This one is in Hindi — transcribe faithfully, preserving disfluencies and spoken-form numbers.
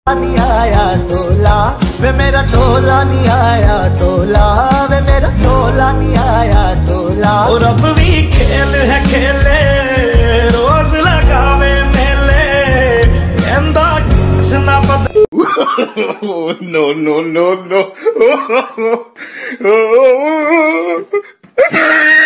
नहीं आया टोला वे मेरा टोला नहीं आया टोला वे मेरा टोला नहीं आया टोला। और अब भी खेल है खेले रोज लगावे मेले कहंदा कुछ ना पता। No no no no